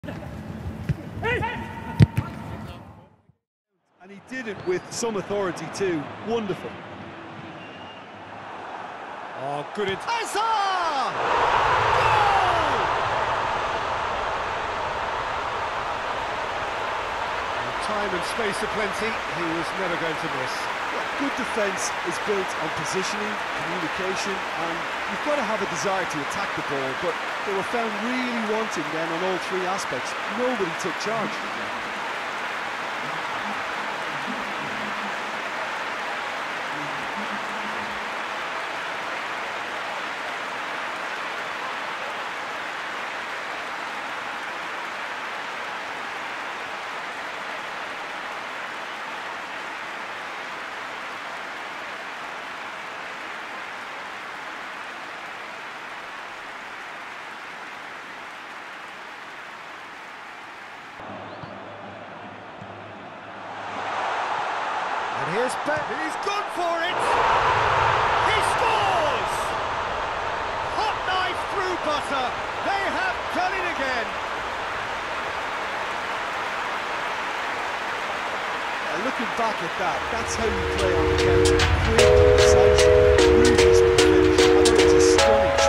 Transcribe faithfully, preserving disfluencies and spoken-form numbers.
And he did it with some authority too. Wonderful. Oh, good it. Hazard! Goal! Time and space aplenty, he was never going to miss. Well, good defence is built on positioning, communication, and you've got to have a desire to attack the ball, but they were found really wanting then on all three aspects. Nobody took charge. And here's Bale. He's gone for it! He scores! Hot knife through butter. They have done it again. Uh, looking back at that, that's how you play on the counter. Quick, decisive, ruthless with the finish. I think it's a stunning